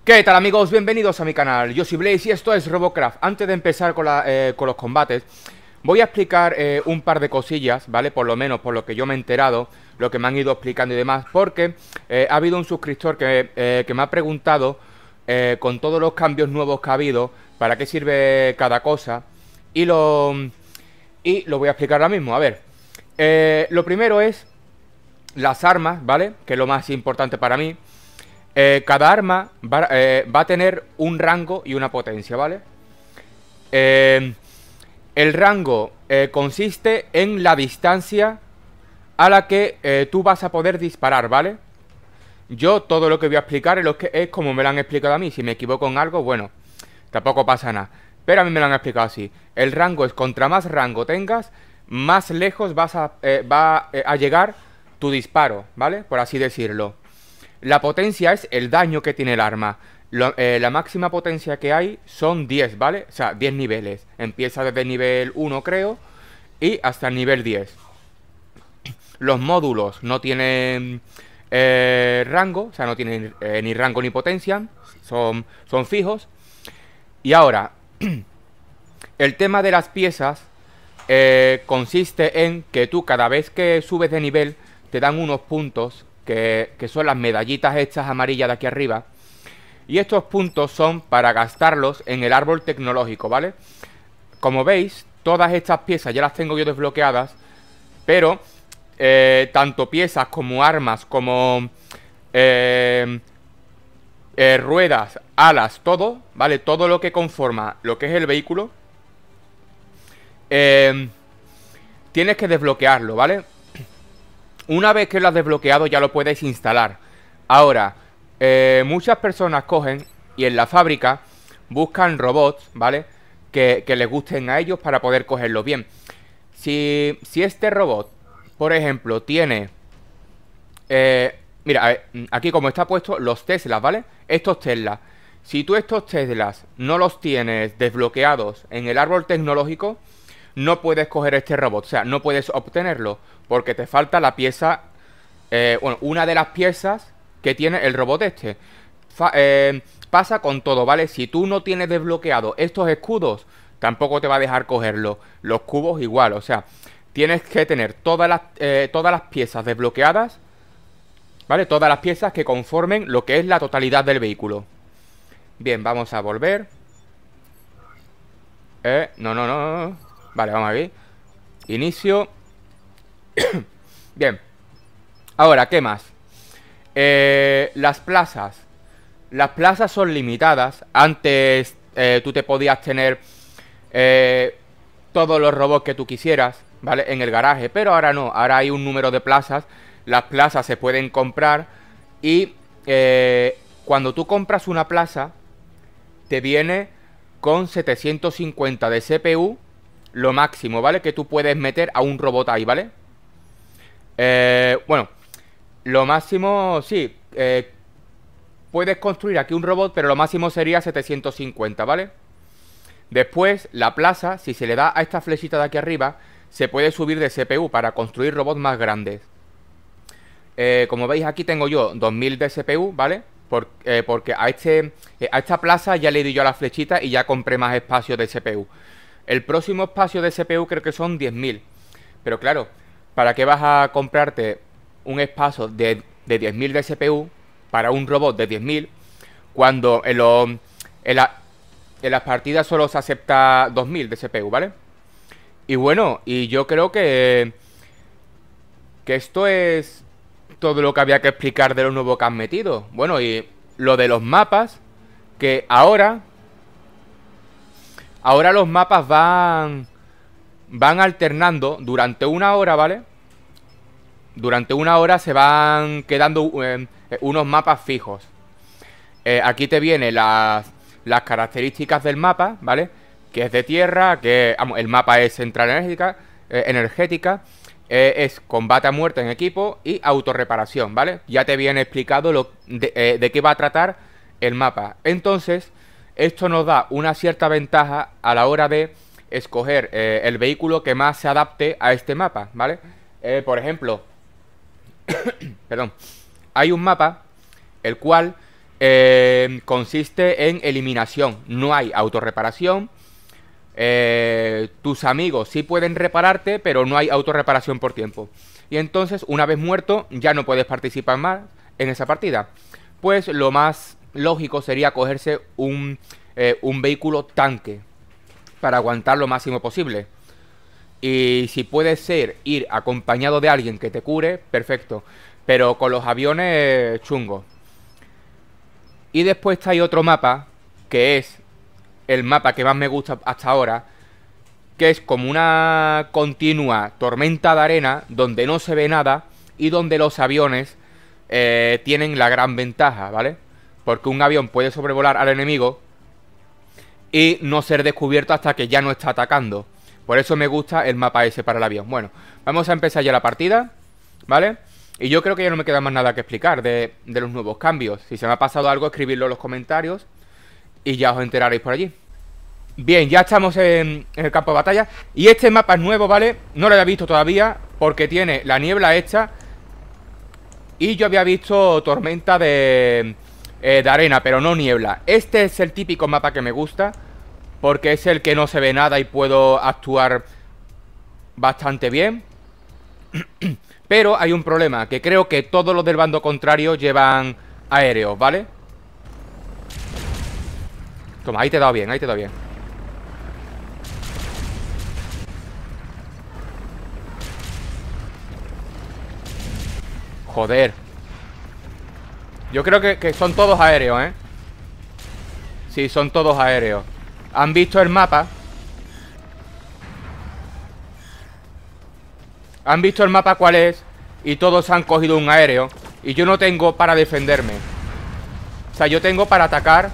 ¿Qué tal, amigos? Bienvenidos a mi canal. Yo soy Blaze y esto es Robocraft. Antes de empezar con los combates, voy a explicar un par de cosillas, ¿vale? Por lo menos por lo que yo me he enterado, lo que me han ido explicando y demás, porque ha habido un suscriptor que me ha preguntado con todos los cambios nuevos que ha habido, para qué sirve cada cosa, y lo voy a explicar ahora mismo. A ver, lo primero es las armas, ¿vale? Que es lo más importante para mí. Cada arma va a tener un rango y una potencia, ¿vale? El rango consiste en la distancia a la que tú vas a poder disparar, ¿vale? Yo todo lo que voy a explicar es como me lo han explicado a mí. Si me equivoco en algo, bueno, tampoco pasa nada. Pero a mí me lo han explicado así. El rango es contra más rango tengas, más lejos va a llegar tu disparo, ¿vale? Por así decirlo. La potencia es el daño que tiene el arma. La máxima potencia que hay son 10, ¿vale? O sea, 10 niveles. Empieza desde el nivel 1, creo, y hasta el nivel 10. Los módulos no tienen rango, o sea, no tienen ni rango ni potencia. Son fijos. Y ahora, el tema de las piezas consiste en que tú cada vez que subes de nivel te dan unos puntos que son las medallitas estas amarillas de aquí arriba. Y estos puntos son para gastarlos en el árbol tecnológico, ¿vale? Como veis, todas estas piezas ya las tengo yo desbloqueadas, pero tanto piezas como armas, como ruedas, alas, todo, ¿vale? Todo lo que conforma lo que es el vehículo, tienes que desbloquearlo, ¿vale? Una vez que lo has desbloqueado ya lo puedes instalar. Ahora, muchas personas cogen y en la fábrica buscan robots, ¿vale? Que les gusten a ellos para poder cogerlo bien. Si este robot, por ejemplo, tiene... mira, aquí como está puesto los Teslas, ¿vale? Estos Teslas. Si tú estos Teslas no los tienes desbloqueados en el árbol tecnológico, no puedes coger este robot, o sea, no puedes obtenerlo, porque te falta la pieza, bueno, una de las piezas que tiene el robot este. Pasa con todo, ¿vale? Si tú no tienes desbloqueado estos escudos, tampoco te va a dejar cogerlo. Los cubos igual, o sea, tienes que tener todas las piezas desbloqueadas, ¿vale? Todas las piezas que conformen lo que es la totalidad del vehículo. Bien, vamos a volver. No. Vale, vamos a ver. Inicio. Bien. Ahora, ¿qué más? Las plazas. Las plazas son limitadas. Antes tú te podías tener todos los robots que tú quisieras, ¿vale? En el garaje. Pero ahora no. Ahora hay un número de plazas. Las plazas se pueden comprar. Y cuando tú compras una plaza, te viene con 750 de CPU. Lo máximo, ¿vale? Que tú puedes meter a un robot ahí, ¿vale? Bueno, lo máximo, sí, puedes construir aquí un robot, pero lo máximo sería 750, ¿vale? Después, la plaza, si se le da a esta flechita de aquí arriba, se puede subir de CPU para construir robots más grandes. Como veis, aquí tengo yo 2000 de CPU, ¿vale? Porque a esta plaza ya le di yo a la flechita y ya compré más espacio de CPU. El próximo espacio de CPU creo que son 10.000. Pero claro, ¿para qué vas a comprarte un espacio de 10.000 de CPU para un robot de 10.000 cuando en las partidas solo se acepta 2.000 de CPU, ¿vale? Y bueno, y yo creo que esto es todo lo que había que explicar de lo nuevo que han metido. Bueno, y lo de los mapas, que ahora los mapas van alternando durante una hora, ¿vale? Durante una hora se van quedando unos mapas fijos. Aquí te vienen las características del mapa, ¿vale? Que es de tierra, vamos, el mapa es central energética, es combate a muerte en equipo y autorreparación, ¿vale? Ya te viene explicado de qué va a tratar el mapa. Entonces, esto nos da una cierta ventaja a la hora de escoger el vehículo que más se adapte a este mapa, ¿vale? Por ejemplo, perdón, hay un mapa el cual consiste en eliminación. No hay autorreparación. Tus amigos sí pueden repararte, pero no hay autorreparación por tiempo. Y entonces, una vez muerto, ya no puedes participar más en esa partida. Pues lo más lógico sería cogerse un vehículo tanque para aguantar lo máximo posible. Y si puede ser ir acompañado de alguien que te cure, perfecto. Pero con los aviones, chungo. Y después hay otro mapa, que es el mapa que más me gusta hasta ahora, que es como una continua tormenta de arena donde no se ve nada y donde los aviones tienen la gran ventaja, ¿vale? Porque un avión puede sobrevolar al enemigo y no ser descubierto hasta que ya no está atacando. Por eso me gusta el mapa ese para el avión. Bueno, vamos a empezar ya la partida, ¿vale? Y yo creo que ya no me queda más nada que explicar de los nuevos cambios. Si se me ha pasado algo, escribidlo en los comentarios y ya os enteraréis por allí. Bien, ya estamos en el campo de batalla. Y este mapa es nuevo, ¿vale? No lo había visto todavía porque tiene la niebla hecha. Y yo había visto tormenta de arena, pero no niebla. Este es el típico mapa que me gusta, porque es el que no se ve nada y puedo actuar bastante bien. Pero hay un problema, que creo que todos los del bando contrario llevan aéreos, ¿vale? Toma, ahí te he dado bien, ahí te he dado bien. Joder. Yo creo que son todos aéreos, ¿eh? Sí, son todos aéreos. ¿Han visto el mapa? ¿Han visto el mapa cuál es? Y todos han cogido un aéreo. Y yo no tengo para defenderme. O sea, yo tengo para atacar.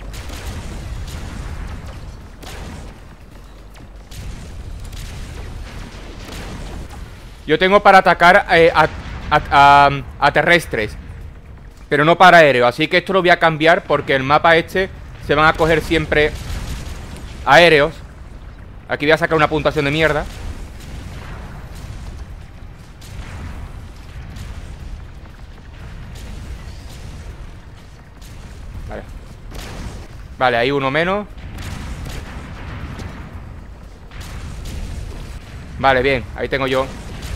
Yo tengo para atacar a terrestres, pero no para aéreo. Así que esto lo voy a cambiar porque el mapa este se van a coger siempre aéreos. Aquí voy a sacar una puntuación de mierda. Vale. Vale, hay uno menos. Vale, bien, ahí tengo yo.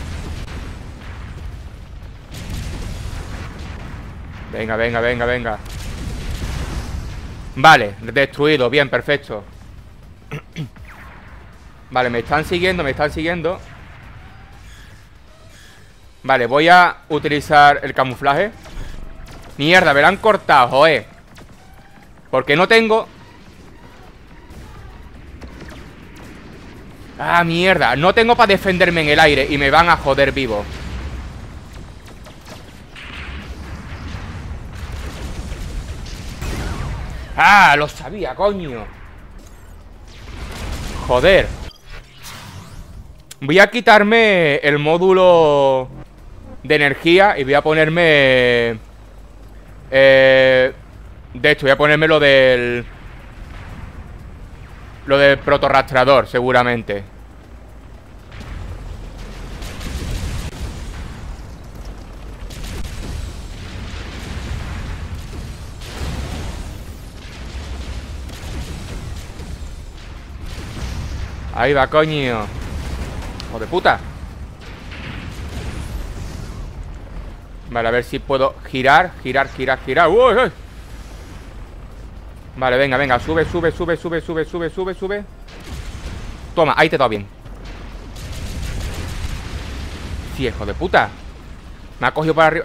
Venga, venga, venga, venga. Vale, destruido, bien, perfecto. Vale, me están siguiendo, me están siguiendo. Vale, voy a utilizar el camuflaje. Mierda, me lo han cortado, joder. Porque no tengo... Ah, mierda, no tengo para defenderme en el aire y me van a joder vivo. Ah, lo sabía, coño. Joder. Voy a quitarme el módulo de energía y voy a ponerme... de esto, voy a ponerme lo del protorrastrador, seguramente. Ahí va, coño. Hijo de puta. Vale, a ver si puedo girar, girar, girar, girar. ¡Uy, uy! Vale, venga, venga, sube, sube, sube, sube, sube, sube, sube, sube. Toma, ahí te he dado bien. Sí, hijo de puta. Me ha cogido para arriba.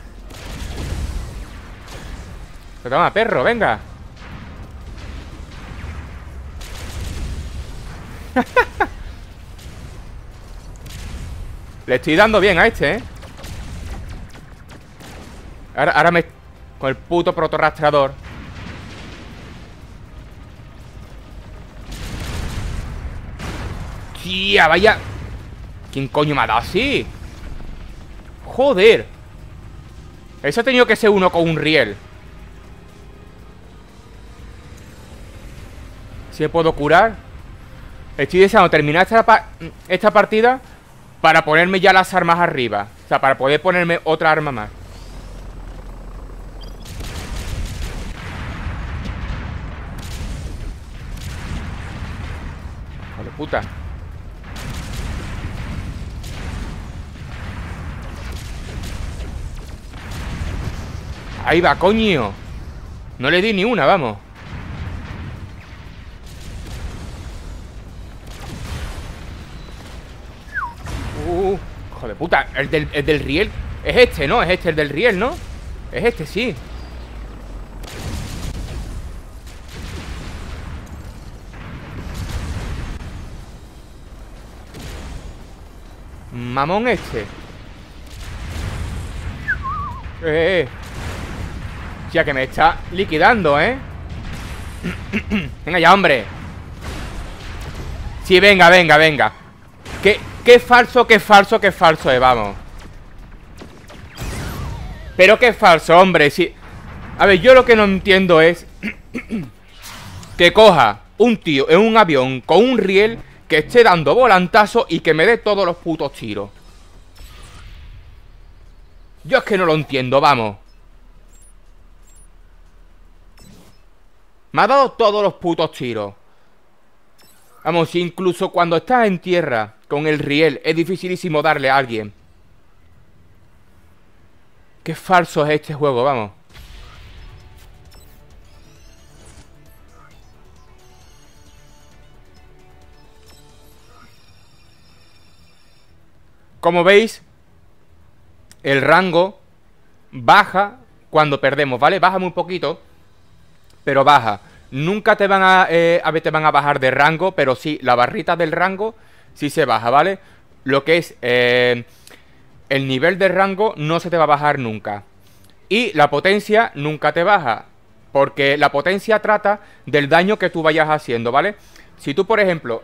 Pero toma, perro, venga. Le estoy dando bien a este, ¿eh? Ahora me... Con el puto protorrastrador. Tía, vaya. ¿Quién coño me ha dado así? Joder. Eso ha tenido que ser uno con un riel. ¿Si me puedo curar? Estoy deseando terminar esta partida para ponerme ya las armas arriba. O sea, para poder ponerme otra arma más. Hijo de puta. Ahí va, coño. No le di ni una, vamos. Hijo de puta. El del riel. Es este, ¿no? Es este el del riel, ¿no? Es este, sí. Mamón este. Ya que me está liquidando, ¿eh? Venga ya, hombre. Sí, venga, venga, venga. Qué falso, qué falso, qué falso es, vamos. Pero qué falso, hombre. Sí. A ver, yo lo que no entiendo es que coja un tío en un avión con un riel, que esté dando volantazo y que me dé todos los putos tiros. Yo es que no lo entiendo, vamos. Me ha dado todos los putos tiros. Vamos, incluso cuando estás en tierra con el riel es dificilísimo darle a alguien. Qué falso es este juego, vamos. Como veis, el rango baja cuando perdemos, ¿vale? Baja muy poquito, pero baja. Nunca te van a ver, te van a bajar de rango, pero sí, la barrita del rango sí se baja, ¿vale? Lo que es el nivel de rango no se te va a bajar nunca. Y la potencia nunca te baja, porque la potencia trata del daño que tú vayas haciendo, ¿vale? Si tú, por ejemplo,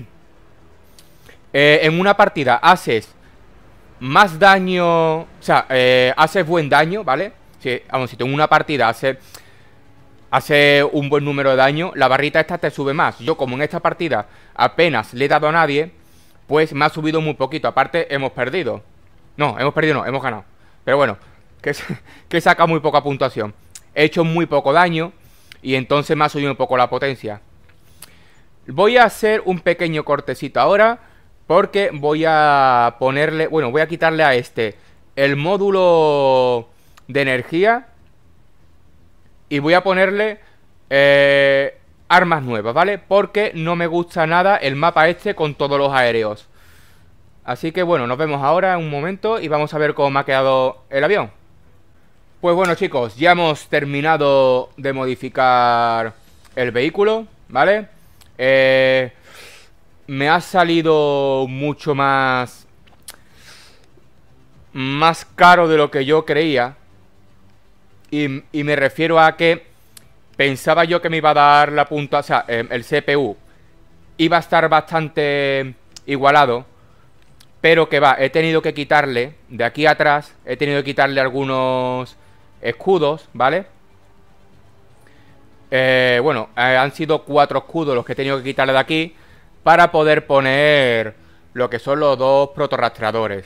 en una partida haces más daño, o sea, haces buen daño, ¿vale? Vamos, si tú en una partida hace un buen número de daño, la barrita esta te sube más. Yo, como en esta partida apenas le he dado a nadie, pues me ha subido muy poquito. Aparte, hemos perdido. No, hemos perdido no, hemos ganado. Pero bueno, que saca muy poca puntuación. He hecho muy poco daño y entonces me ha subido un poco la potencia. Voy a hacer un pequeño cortecito ahora, porque voy a ponerle, bueno, voy a quitarle a este el módulo de energía. Y voy a ponerle armas nuevas, ¿vale? Porque no me gusta nada el mapa este con todos los aéreos. Así que bueno, nos vemos ahora en un momento y vamos a ver cómo me ha quedado el avión. Pues bueno, chicos, ya hemos terminado de modificar el vehículo, ¿vale? Me ha salido mucho más caro de lo que yo creía. Y me refiero a que pensaba yo que me iba a dar la punta, o sea, el CPU iba a estar bastante igualado, pero que va, he tenido que quitarle, de aquí atrás, he tenido que quitarle algunos escudos, ¿vale? Bueno, han sido 4 escudos los que he tenido que quitarle de aquí para poder poner lo que son los 2 protorrastreadores.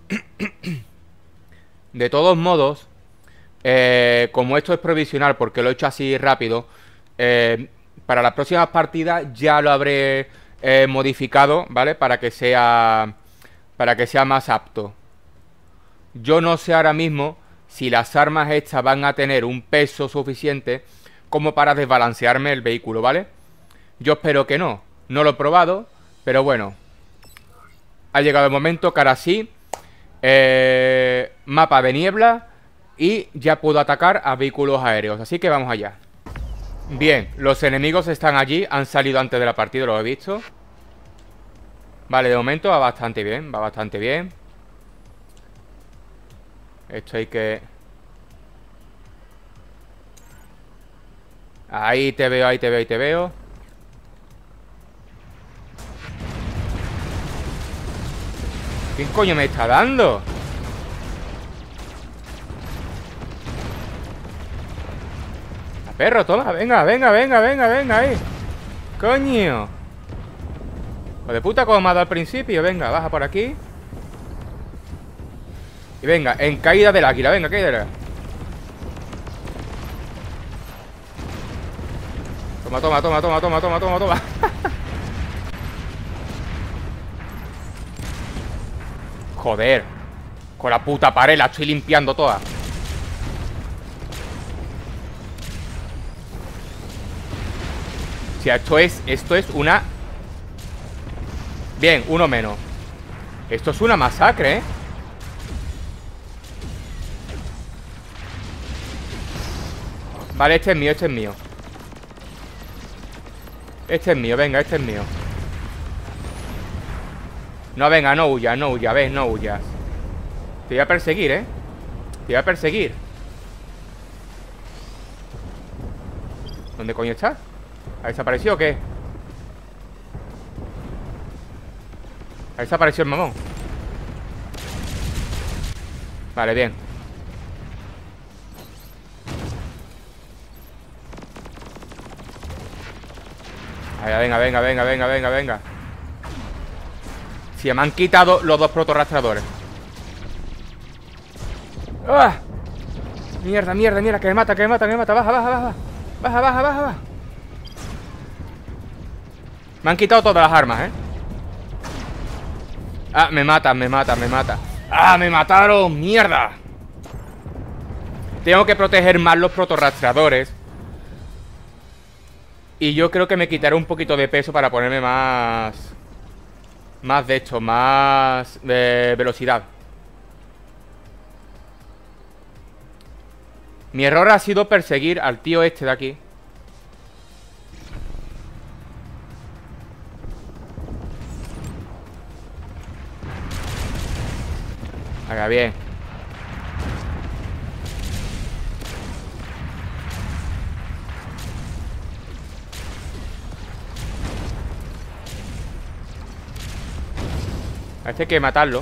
De todos modos, como esto es provisional porque lo he hecho así rápido, para las próximas partidas ya lo habré modificado, ¿vale? Para que sea más apto. Yo no sé ahora mismo si las armas estas van a tener un peso suficiente como para desbalancearme el vehículo, ¿vale? Yo espero que no. No lo he probado, pero bueno, ha llegado el momento que ahora sí, mapa de niebla, y ya puedo atacar a vehículos aéreos. Así que vamos allá. Bien, los enemigos están allí. Han salido antes de la partida, lo he visto. Vale, de momento va bastante bien. Va bastante bien. Esto hay que... Ahí te veo, ahí te veo, ahí te veo. ¿Quién coño me está dando? Perro, toma, venga, venga, venga, venga, venga, ahí. Coño. Hijo de puta, como me ha dado al principio. Venga, baja por aquí. Y venga, en caída del águila, venga, caída del águila. Toma, toma, toma, toma, toma, toma, toma, toma. Joder. Con la puta pared la estoy limpiando toda. O sea, esto es una... Bien, uno menos. Esto es una masacre, ¿eh? Vale, este es mío, este es mío. Este es mío, venga, este es mío. No, venga, no huyas, ves, no huyas. Te voy a perseguir, ¿eh? Te voy a perseguir. ¿Dónde coño está? ¿Ha desaparecido o qué? ¿Ha desaparecido el mamón? Vale, bien. Venga, venga, venga, venga, venga, venga. Si me han quitado los dos protorrastradores. ¡Ah! Mierda, mierda, mierda, que me mata, que me mata, que me mata. Baja, baja, baja. Baja, baja, baja, baja. Me han quitado todas las armas, ¿eh? Ah, me mata, me mata, me mata. ¡Ah, me mataron! ¡Mierda! Tengo que proteger más los protorrastradores. Y yo creo que me quitaré un poquito de peso para ponerme más... Más de esto, más... de velocidad. Mi error ha sido perseguir al tío este de aquí. Haga bien. A este hay que matarlo.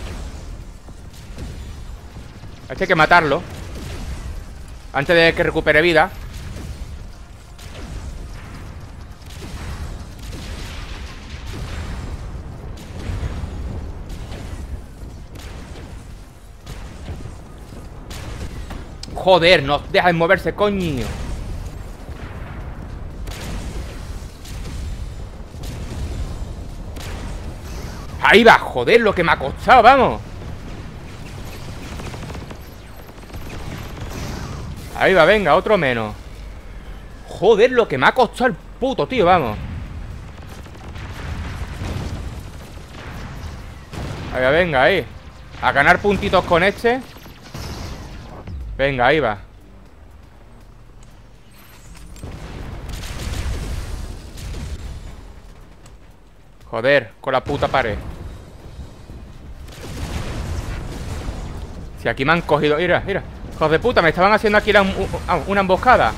A este hay que matarlo antes de que recupere vida. Joder, no dejan moverse, coño. Ahí va, joder, lo que me ha costado, vamos. Ahí va, venga, otro menos. Joder, lo que me ha costado el puto tío, vamos. Ahí va, venga, ahí. A ganar puntitos con este. Venga, ahí va. Joder, con la puta pared. Si aquí me han cogido... Mira, mira. Hijos de puta, me estaban haciendo aquí una emboscada.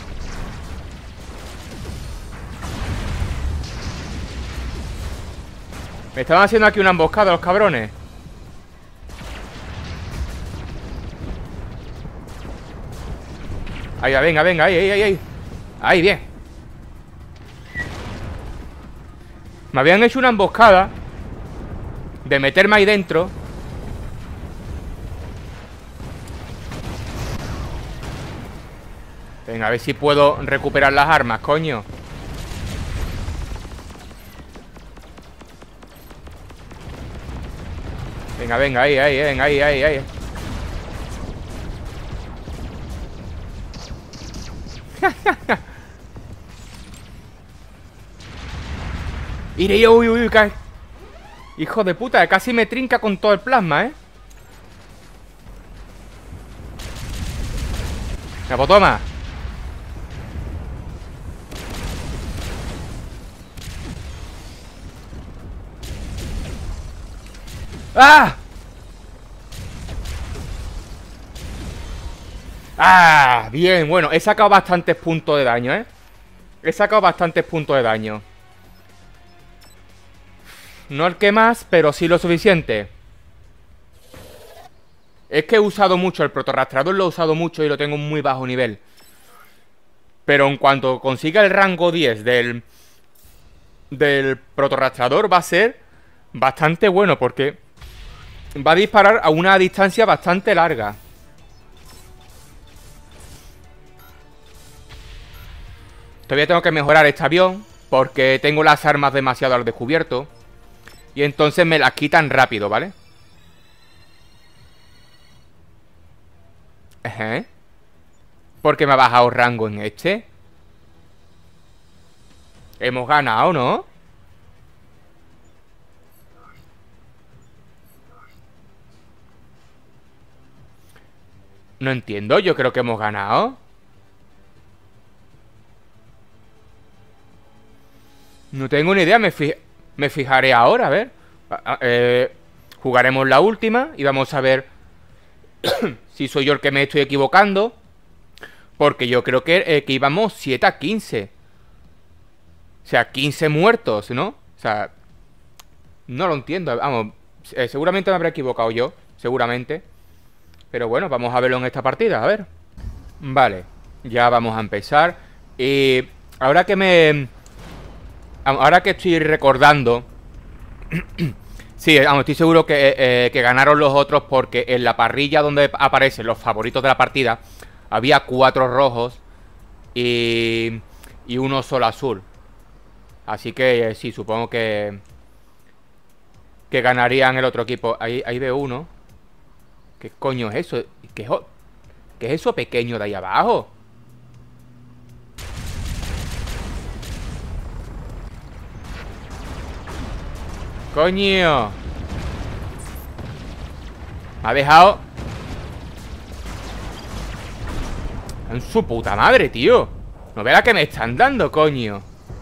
Me estaban haciendo aquí una emboscada los cabrones. Ahí va, venga, venga, ahí, ahí, ahí, ahí. Ahí, bien. Me habían hecho una emboscada de meterme ahí dentro. Venga, a ver si puedo recuperar las armas, coño. Venga, venga, ahí, ahí, venga, ahí, ahí, ahí. Iré, uy, uy, cae. Hijo de puta, casi me trinca con todo el plasma, ¿eh? Ya, pues toma. ¡Ah! ¡Ah! Bien, bueno, he sacado bastantes puntos de daño, ¿eh? He sacado bastantes puntos de daño. No el que más, pero sí lo suficiente. Es que he usado mucho el protorrastrador, lo he usado mucho y lo tengo en muy bajo nivel. Pero en cuanto consiga el rango 10 del protorrastrador va a ser bastante bueno porque va a disparar a una distancia bastante larga. Todavía tengo que mejorar este avión porque tengo las armas demasiado al descubierto. Y entonces me las quitan rápido, ¿vale? Ajá. ¿Por qué me ha bajado rango en este? Hemos ganado, ¿no? No entiendo, yo creo que hemos ganado. No tengo ni idea, me fijaré ahora, a ver. Jugaremos la última y vamos a ver si soy yo el que me estoy equivocando. Porque yo creo que íbamos 7-15. O sea, 15 muertos, ¿no? O sea, no lo entiendo. Vamos, seguramente me habré equivocado yo, seguramente. Pero bueno, vamos a verlo en esta partida, a ver. Vale, ya vamos a empezar. Y ahora que estoy recordando... Sí, vamos, estoy seguro que ganaron los otros porque en la parrilla donde aparecen los favoritos de la partida había 4 rojos y uno solo azul. Así que sí, supongo que ganarían el otro equipo. Ahí veo uno. ¿Qué coño es eso? ¿Qué es eso pequeño de ahí abajo? ¡Coño! Me ha dejado... En su puta madre, tío. No ve la que me están dando, coño.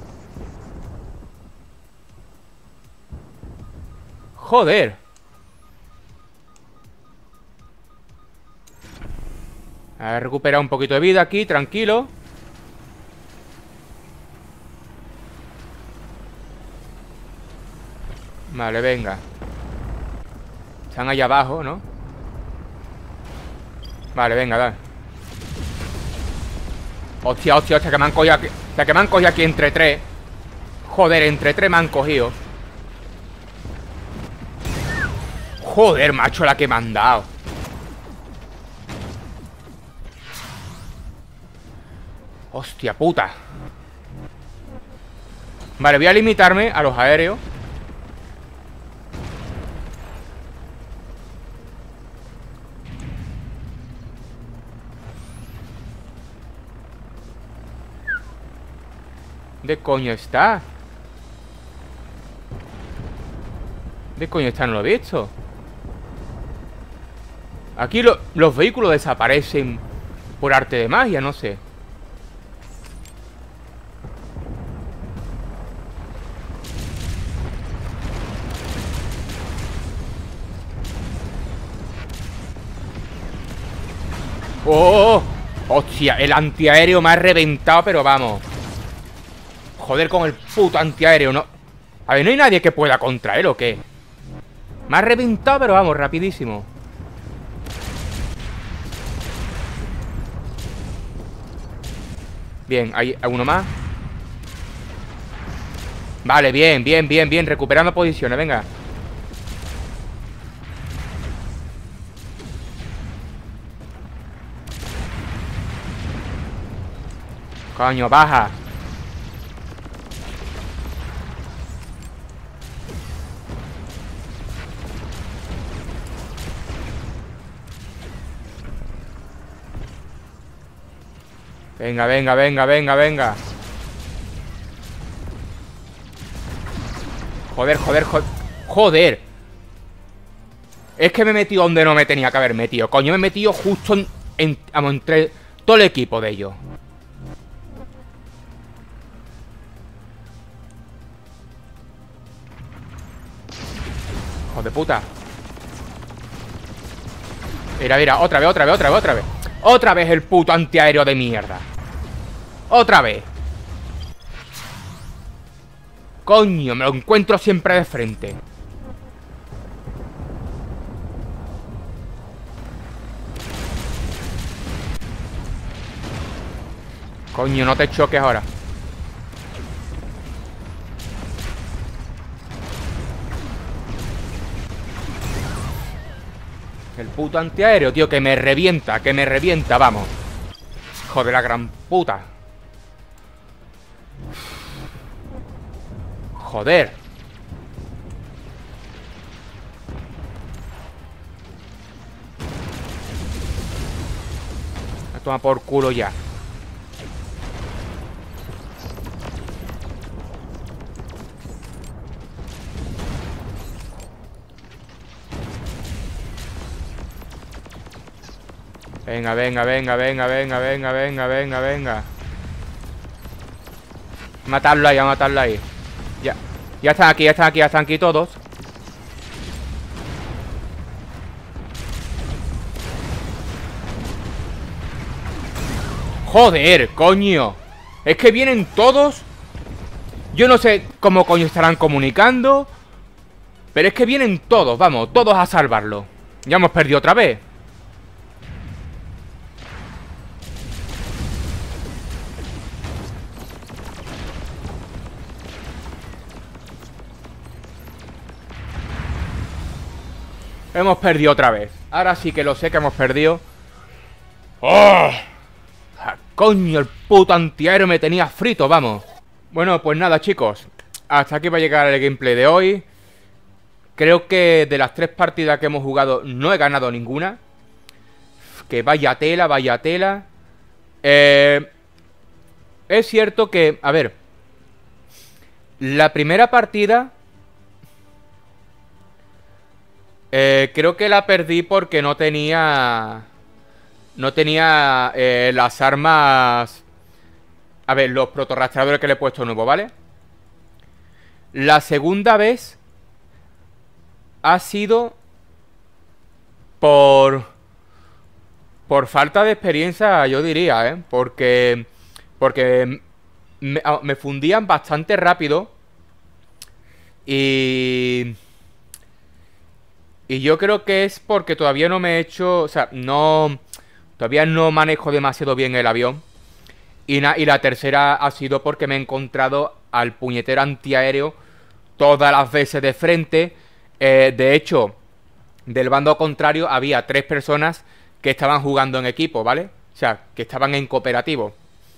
Joder. A recuperar un poquito de vida aquí, tranquilo. Vale, venga. Están allá abajo, ¿no? Vale, venga, dale. Hostia, hostia, hostia, que me han cogido aquí. O sea, que me han cogido aquí entre 3. Joder, entre 3 me han cogido. Joder, macho, la que me han dado. Hostia puta. Vale, voy a limitarme a los aéreos. ¿De coño está? ¿De coño está? No lo he visto. Aquí los vehículos desaparecen por arte de magia, no sé. ¡Oh! ¡Hostia! El antiaéreo me ha reventado, pero vamos. Joder con el puto antiaéreo, ¿no? A ver, ¿no hay nadie que pueda contra él o qué? Me ha reventado, pero vamos, rapidísimo. Bien, hay uno más. Vale, bien, bien, bien, bien. Recuperando posiciones, venga. Coño, baja. Venga, venga, venga, venga, venga. Joder, joder, joder. Joder. Es que me he metido donde no me tenía que haber metido. Coño, me he metido justo entre todo el equipo de ellos. Hijo de puta. Mira, mira, otra vez, otra vez, otra vez, otra vez. Otra vez el puto antiaéreo de mierda. Otra vez. Coño, me lo encuentro siempre de frente. Coño, no te choques ahora. El puto antiaéreo, tío, que me revienta, vamos. Joder, la gran puta. Joder. toma por culo ya. Venga, venga, venga, venga, venga, venga, venga, venga, venga. Matarlo ahí, a matarlo ahí. Ya. Ya están aquí, ya están aquí, ya están aquí todos. Joder, coño. Es que vienen todos. Yo no sé cómo coño estarán comunicando, pero es que vienen todos, vamos, todos a salvarlo. Ya hemos perdido otra vez. Hemos perdido otra vez. Ahora sí que lo sé que hemos perdido. ¡Oh! Coño, el puto antiaéreo me tenía frito, vamos. Bueno, pues nada, chicos. Hasta aquí va a llegar el gameplay de hoy. Creo que de las 3 partidas que hemos jugado no he ganado ninguna. Que vaya tela, vaya tela. Es cierto que, a ver, la primera partida creo que la perdí porque no tenía las armas. A ver, los protorrastreadores que le he puesto nuevo, ¿vale? La segunda vez ha sido por falta de experiencia, yo diría, ¿eh? Porque me fundían bastante rápido. Y yo creo que es porque todavía no me he hecho... O sea, todavía no manejo demasiado bien el avión. Y la tercera ha sido porque me he encontrado al puñetero antiaéreo todas las veces de frente. De hecho, del bando contrario había 3 personas que estaban jugando en equipo, ¿vale? O sea, que estaban en cooperativo.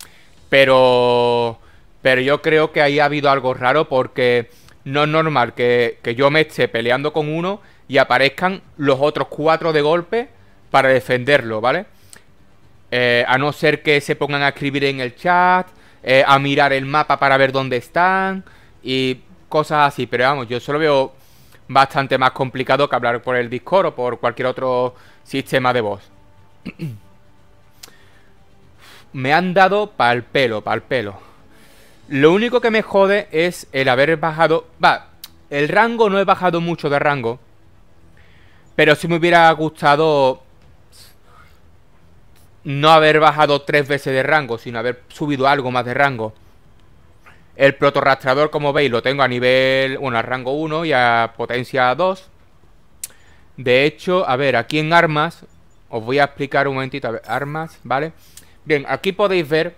Pero yo creo que ahí ha habido algo raro porque no es normal que yo me esté peleando con uno y aparezcan los otros 4 de golpe para defenderlo, ¿vale? A no ser que se pongan a escribir en el chat, a mirar el mapa para ver dónde están y cosas así. Pero vamos, yo solo veo bastante más complicado que hablar por el Discord o por cualquier otro sistema de voz. Me han dado pa'l pelo, pa'l pelo. Lo único que me jode es el haber bajado... el rango no he bajado mucho de rango, pero sí me hubiera gustado no haber bajado 3 veces de rango, sino haber subido algo más de rango. El protorrastreador, como veis, lo tengo a nivel... Bueno, a rango 1 y a potencia 2. De hecho, a ver, aquí en armas os voy a explicar un momentito. A ver, armas, ¿vale? Bien, aquí podéis ver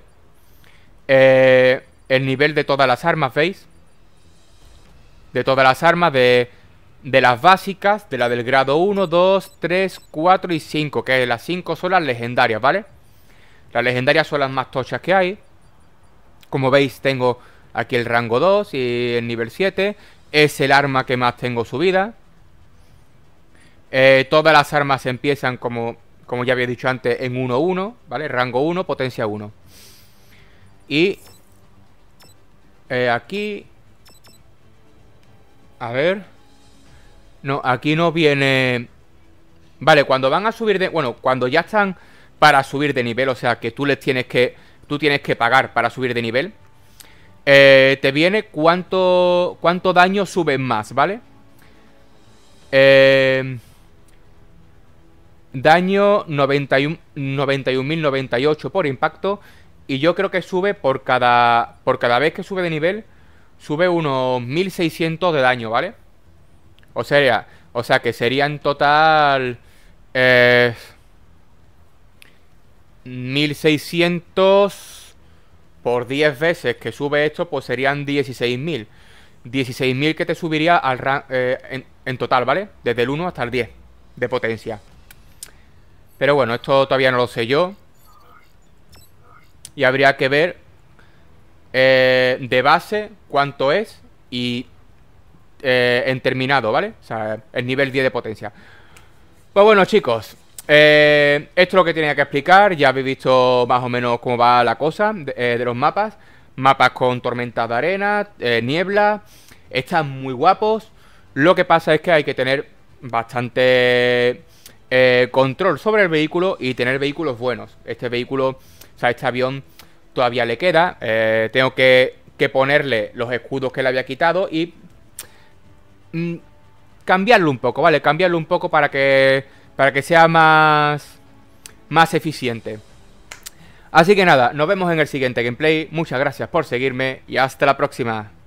el nivel de todas las armas, ¿veis? De todas las armas, de las básicas, de la del grado 1, 2, 3, 4 y 5. Que las 5 son las legendarias, ¿vale? Las legendarias son las más tochas que hay. Como veis, tengo aquí el rango 2 y el nivel 7. Es el arma que más tengo subida. Todas las armas empiezan como ya había dicho antes, en 1-1, ¿vale? Rango 1, potencia 1. Y aquí... A ver... No, aquí no viene... Vale, cuando van a subir de... Bueno, cuando ya están para subir de nivel, o sea, que tú tienes que pagar para subir de nivel, te viene cuánto daño suben más, ¿vale? Daño 91.098 por impacto. Y yo creo que sube por cada vez que sube de nivel, sube unos 1.600 de daño, ¿vale? O sea que sería en total 1.600 por 10 veces que sube esto, pues serían 16.000. 16.000 que te subiría en total, ¿vale? Desde el 1 hasta el 10 de potencia. Pero bueno, esto todavía no lo sé yo. Y habría que ver de base cuánto es y en terminado, ¿vale? O sea, el nivel 10 de potencia. Pues bueno, chicos, Esto es lo que tenía que explicar. Ya habéis visto más o menos cómo va la cosa de los mapas. Mapas con tormentas de arena, niebla. Están muy guapos. Lo que pasa es que hay que tener bastante control sobre el vehículo y tener vehículos buenos. Este vehículo, o sea, este avión todavía le queda. Tengo que ponerle los escudos que le había quitado y cambiarlo un poco, ¿vale? Cambiarlo un poco para que sea más eficiente. Así que nada, nos vemos en el siguiente gameplay. Muchas gracias por seguirme y hasta la próxima.